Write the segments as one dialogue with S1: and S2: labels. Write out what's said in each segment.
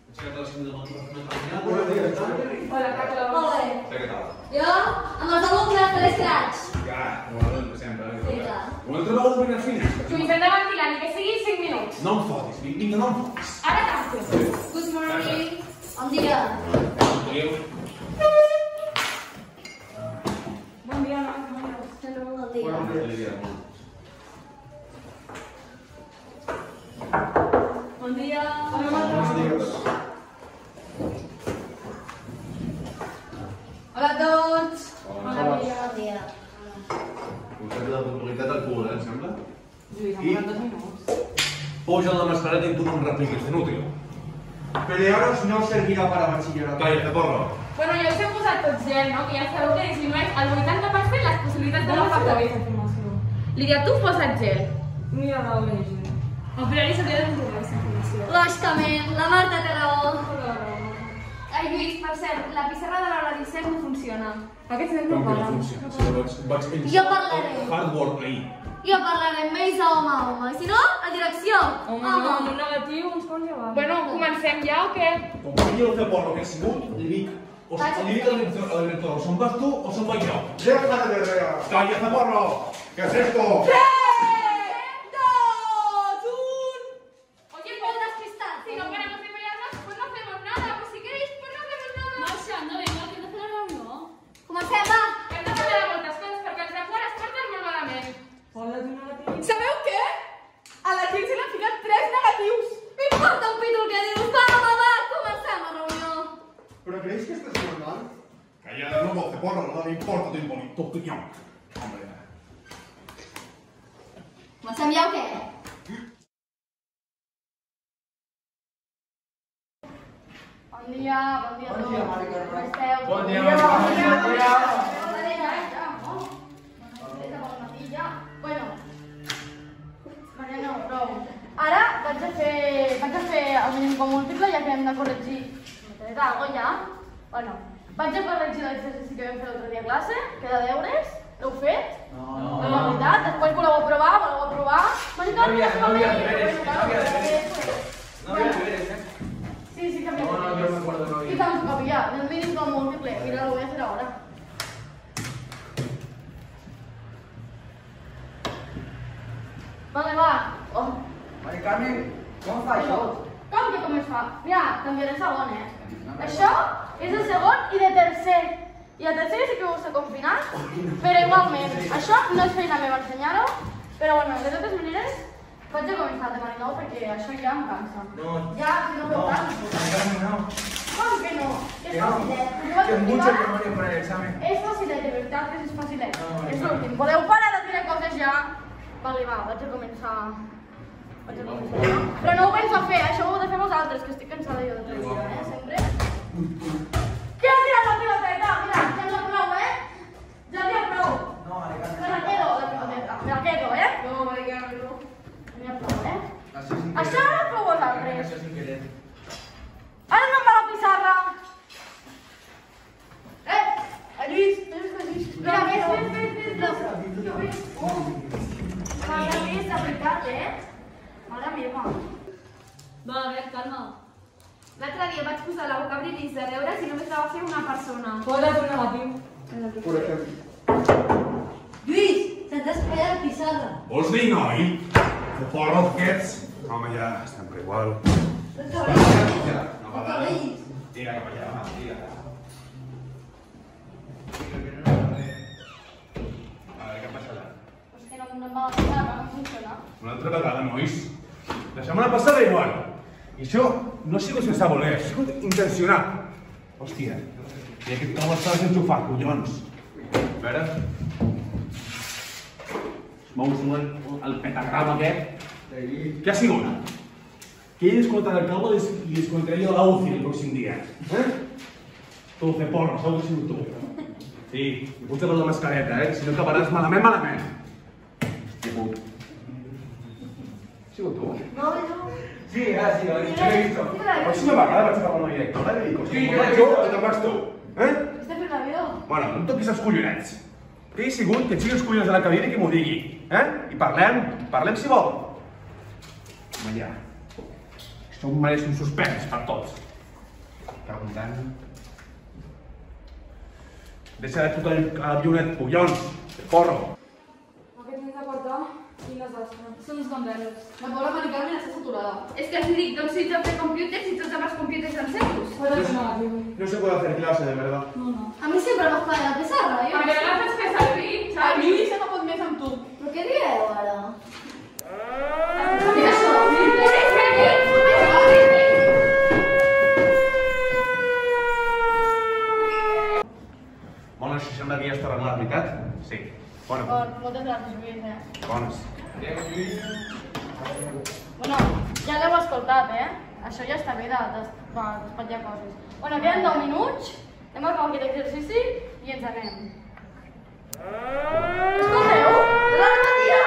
S1: Hola, Carlos.
S2: Molt bé.
S3: Què tal?
S2: Jo, amb els alumnes de l'Escratx.
S3: Ja, igual que sempre.
S2: Sí, clar.
S3: Una altra vegada per finestra.
S1: Lluís, hem de ventilar, ni que sigui 5 minuts.
S3: No em fotis, vinga, no em fotis.
S1: Ara tanco.
S2: Good morning. Bon dia.
S1: Bon dia, no?
S2: Bon dia.
S1: Bon dia. Hola a tots.
S2: Bon dia.
S3: Vostè té la puntualitat al cul, em sembla?
S1: Lluís, em queden 2 minuts.
S3: Posa la mascareta i tu no em repliquis, inútil.
S4: Pelearos no servirá para bachillerato.
S3: Cállate, porro.
S1: Bueno, ja us he posat tots gel, no? Que ja sabeu que disminueix el 80% les possibilitats de la informació. Lídia, tu posa't gel. Mira, no, bé, gel. El priori s'hauria de donar aquesta informació.
S2: Lògicament, la Marta té raó.
S1: Ai, Lluís, per cert, la pissarra de l'hora 17 no funciona. Aquest nen no
S3: Com que no
S1: para.
S3: funciona? Si vaig pensar...
S2: Jo parlaré.
S3: Hardware ahir.
S2: Jo parlaré amb ells home a home. I si no, a direcció.
S1: Home, no, amb un negatiu uns quants ja va. Bueno, comencem ja o què?
S3: Com que jo no sé porro que he sigut, li dic... Li dic al director, o se'n vas tu o se'n vaig jo.
S4: Deja de berrear.
S3: Cállate, porro!
S4: ¿Qué es esto?
S2: Oye, ¿puedo despistar?
S1: Si no paramos de pelearnos, pues no hacemos nada. Pues si queréis, pues no hacemos nada.
S2: Marxa, no vinga, que hem de fer la reunió. Comencem, va.
S1: Hem de parlar de moltes coses perquè els de fora es porten molt malament.
S5: Sabeu què? A la gent se li han ficat 3 negatius.
S2: M'importa un pito el que dius. Va, va, comencem la reunió.
S4: ¿Pero creéis que esto es normal?
S3: Cállate, no voce, porro, no me importa tu opinión. Hombre,
S2: Comencem ja o què?
S1: Bon dia a tots.
S4: Bon dia, Mari Carme.
S1: Com esteu?
S4: Bon dia, Mari Carme.
S1: Bueno, no, prou. Ara vaig a fer el mínim com múltiple ja que hem de corregir. ¿Me traes algo ja? Bueno, vaig a corregir l'exercici que vam fer l'altre dia a classe, que de deures. L'heu fet? No. La veritat, després voleu aprovar?
S4: No había deberes,
S1: Sí, que havia
S4: No,
S1: deberes.
S4: yo me acuerdo, no había.
S1: I tant que havia, el mínim com múltiple. Mira, lo voy a hacer ahora. Vale, va. Oh.
S4: Mari Carmen, ¿cómo fa això?
S1: Com que com es fa? Mira, canviaré segon, Això és de segon i de tercer. I a tercer sí que ho està confinat, però igualment, això no és feina meva ensenyar-ho, però bueno, de totes maneres, vaig a començar de nou perquè això ja em cansa.
S4: No.
S1: Ja, no veu tant.
S4: Mari Carmen, no.
S1: Com que no? És
S4: Que no.
S1: facilet.
S4: Que es mucho demonio para el examen.
S1: És facilet, de veritat que és facilet.
S4: No,
S1: És
S4: no.
S1: l'últim. Voleu parar de tirar coses ja? Vale, va, vaig a començar. Però no ho penso fer, això ho heu de fer vosaltres, que estic cansada jo de treballar, sempre. Qui ha tirat la piloteta? Mira, ja n'hi ha prou, Ja n'hi ha prou.
S4: No, Mari Carmen.
S1: Me la quedo, la piloteta. Me la quedo, No, Mari Carmen, no. N'hi ha prou,
S4: Así sin querer.
S1: Això no feu vosaltres.
S4: Eso sin querer.
S1: Ara no em va la pissarra. Lluís, Mira, ves. Mare meva, és de veritat, Mare meva.
S2: Va, a veure, calma.
S1: L'altre dia vaig posar la boca brillis de deures i només la va fer una persona.
S5: Posa't un negatiu.
S4: Por ejemplo.
S2: Lluís, se'ns ha espatllat la pissarra.
S3: vols dir, noi? Que porro aquests? Home, ja, estem per igual.
S2: El cabell.
S3: No,
S2: El cabell.
S3: Tira cap allà, va, tira. A veure, què passarà?
S1: És que no em va la pissarra, no funciona.
S3: Una altra vegada, nois. La setmana passada igual. I això no ha sigut sense voler, ha sigut intencionat. Hòstia, i aquest cau està desenxufat, collons. A veure... Es mou el pentagrama aquest. Què ha sigut? Que ell descomptarà el cau i descomptaré jo a la UCI el pròxim dia. Tu, fer porro, segur que ha sigut tu. Sí, i puja per la mascareta, si no acabaràs malament. Hòstia, puc. Ha sigut tu?
S1: No, no.
S4: Sí, yo lo he visto.
S3: La pròxima vegada vaig agafar una directora i dic,
S4: Sí,
S3: hòstia, jo i te'n vas tu.
S1: Estem fent l'avió.
S3: Bueno, no em toquis els collonets. Què he sigut? Que et siguin els collons de la cadira i que m'ho digui. I parlem si vol. Home, ja. Això em mereix un suspens per tots. Preguntant. Deixa de tocar el avionet, collons! Porro!
S5: Aquest mes de quarta, quin desastre. Són uns ganderos. La pobra Mari Carmen està saturada.
S2: Es que así dic, doncs si ets de fer computers i tots els computers en secos.
S3: No se puede hacer clase, de verdad.
S5: No.
S1: A mi sempre m'ha fallat la pissarra, jo.
S2: Perquè no fas fer servir,
S5: A mi se no pot més amb tu.
S1: Però què dieu, ara?
S2: Mira això,
S3: Bona, si sembla que ja està arreglat, veritat? Sí. Bona.
S1: Moltes gràcies, Lluís,
S3: Bones.
S1: Bueno, ja l'heu escoltat, Això ja està bé d'espatllar coses. Bueno, queden 10 minuts, anem a acabar aquest exercici i ens anem. Escolteu? La repetia!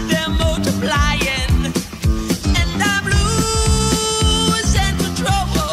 S6: multiplying, and I'm losing control.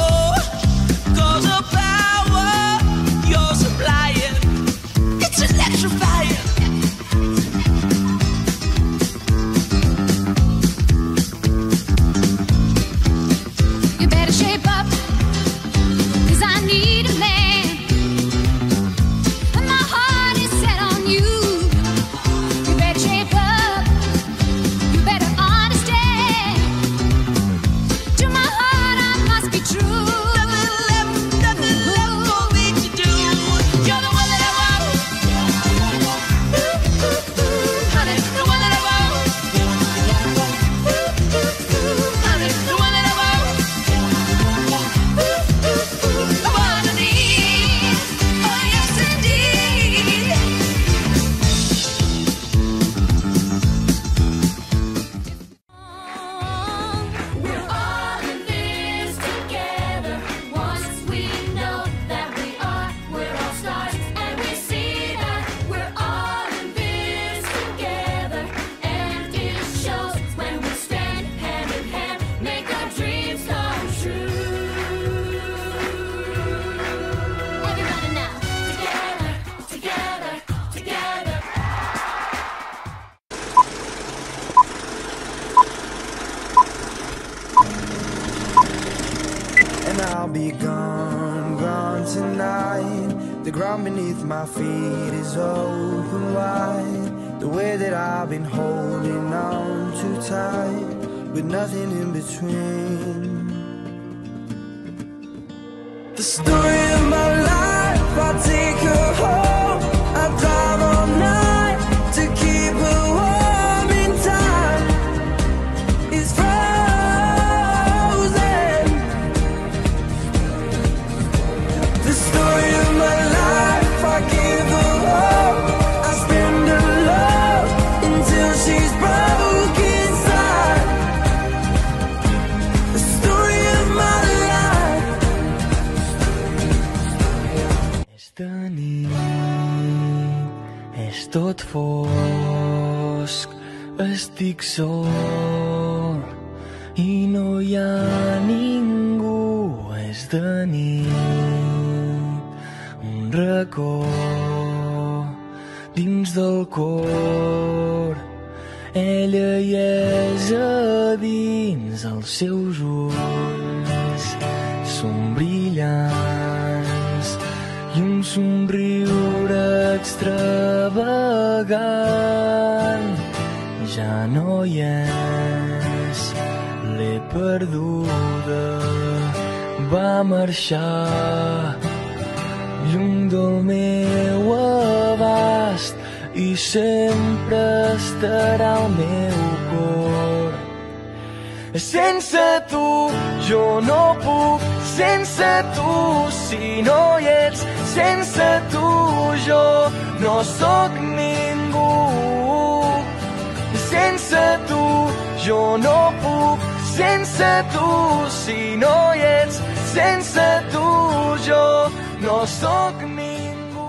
S6: I'll be gone, gone tonight. The ground beneath my feet is open wide. The way that I've been holding on too tight, with nothing in between. The story of my life, I'll take her home. I'll drive all night to keep her warm in time. It's frozen. The story of my life, I give her hope. I spend her love until she's broke inside. The story of my life. Esta nit és tot fosc, estic sol i no hi ha ningú. És de nit, un racó dins del cor. Ella hi és a dins, els seus ulls són brillants i un somriure extravagant. Ja no hi és, l'he perduda, va marxar lluny del meu abast i sempre estarà al meu cor. Sense tu jo no puc, sense tu si no hi ets, sense tu jo no sóc ningú. Sense tu jo no puc, sense tu si no hi ets, sense tu jo no sóc ningú.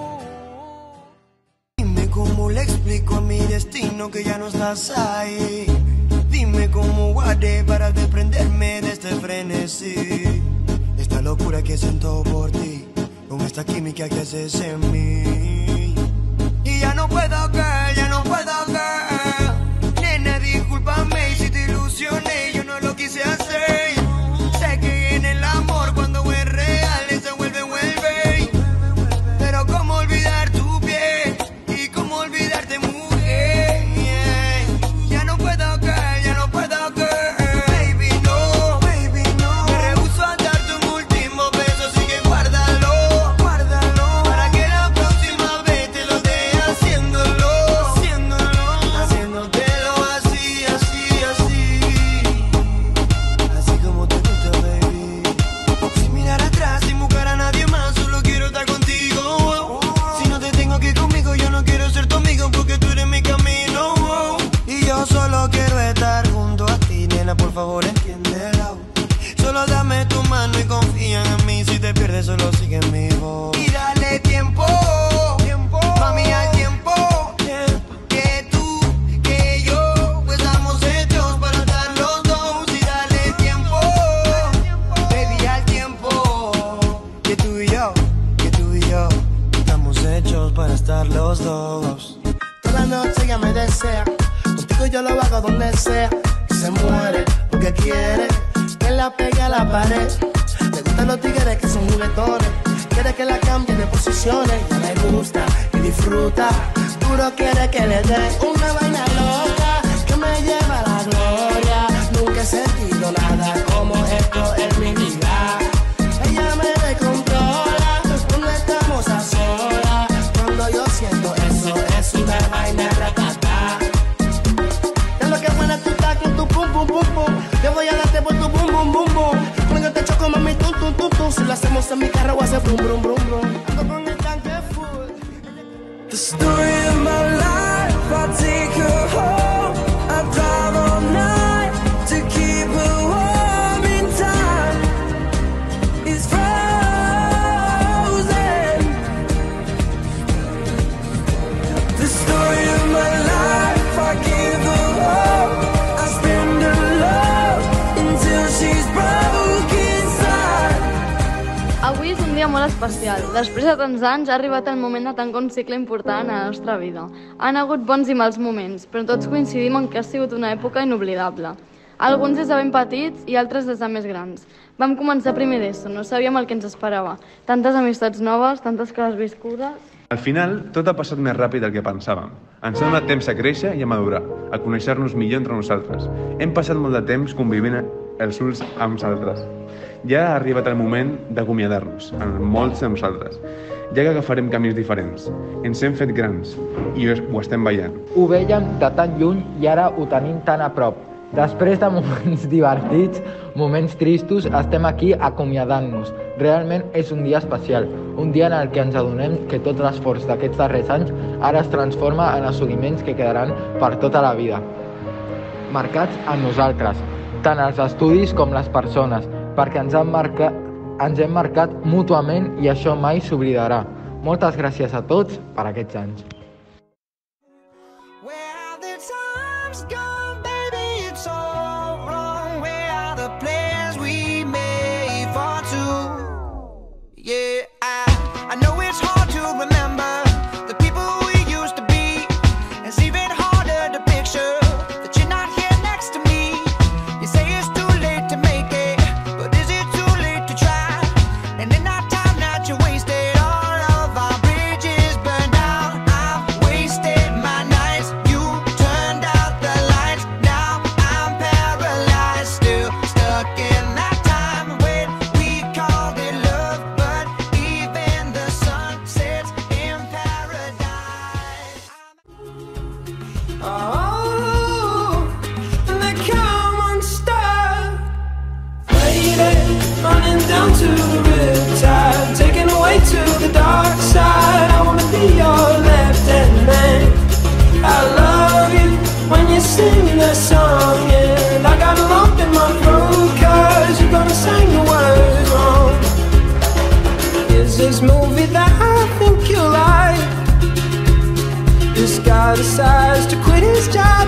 S6: Dime cómo le explico a mi destino que ya no estás ahí. Dime cómo guardé para desprenderme de este frenesí, de esta locura que siento por ti, con esta química que haces en mí. Y ya no puedo caer, ya no puedo caer. Nena, discúlpame si te ilusioné, yo no lo quise hacer. Sé que en el amor cuando es real se vuelve. Pero cómo olvidar tu piel y cómo olvidarte, mujer. Ya no puedo caer, ya no puedo caer. Baby, no, baby, no. Me rehúso a darte un último beso, así que guárdalo, guárdalo. Para que la próxima vez te lo dé haciéndolo, haciéndolo, haciéndotelo así, así, así. Así como te gusta, baby. Sin mirar atrás, sin buscar a nadie más, solo quiero estar contigo. Si no te tengo aquí conmigo, yo no quiero ser tu amigo porque tú eres mi camino. Y yo solo quiero estar junto a ti, nena, por favor entiéndelo. Solo dame tu mano y confía en mí. Si te pierdes, solo sigue mi voz. Y dale tiempo, tiempo, mami, al tiempo. Que tú, que yo, pues estamos hechos para estar los dos. Y dale tiempo, baby, al tiempo. Que tú y yo, estamos hechos para estar los dos. Toda la noche ella me desea, contigo yo lo hago donde sea. Y se muere porque quiere que la pegue a la pared. Le gustan los tigres que son juguetones, quiere que la cambie de posiciones. Ya le gusta y disfruta, puro quiere que le dé una vaina loca que me lleva a la gloria. Nunca he sentido nada como esto en mi vida. Ella me descontrola cuando estamos a solas. Cuando yo siento eso, es una vaina ratata. De lo que buena tú estás con tu pum pum pum pum. Yo voy a darte por tu bum bum bum bum. Cuando te choco mami tum tum tum tum. Si lo hacemos en mi carro voy a hacer brum brum brum brum. Ando con el tanque full. The story of my life, I'll take her home. I'll drive all night to keep her warm in time. It's frozen. The story of my life, I give her hope. I spend her love until she's broke inside.
S1: Avui és un dia molt especial. Després de tants anys ha arribat el moment de tancar un cicle important a la nostra vida. Han hagut bons i mals moments, però tots coincidim en que ha sigut una època inoblidable. Alguns des de ben petits i altres des de més grans. Vam començar primer d'ESO, no sabíem el que ens esperava. Tantes amistats noves, tantes coses viscudes...
S7: Al final, tot ha passat més ràpid del que pensàvem. Ens ha donat temps a créixer i a madurar, a conèixer-nos millor entre nosaltres. Hem passat molt de temps convivint els uns amb els altres. Ja ha arribat el moment d'acomiadar-nos, amb molts de nosaltres, ja que agafarem camins diferents. Ens hem fet grans i ho estem veient.
S8: Ho vèiem de tan lluny i ara ho tenim tan a prop. Després de moments divertits, moments tristos, estem aquí acomiadant-nos. Realment és un dia especial, un dia en el que ens adonem que tot l'esforç d'aquests darrers anys ara es transforma en assoliments que quedaran per tota la vida. Marcats en nosaltres, tant els estudis com les persones, perquè ens hem marcat mútuament i això mai s'oblidarà. Moltes gràcies a tots per aquests anys.
S6: Running down to the riptide, taken away to the dark side. I wanna be your left-hand man. I love you when you sing that song, and I got a lump in my throat 'cause you're gonna sing the words wrong. Here's this movie that I think you like. This guy decides to quit his job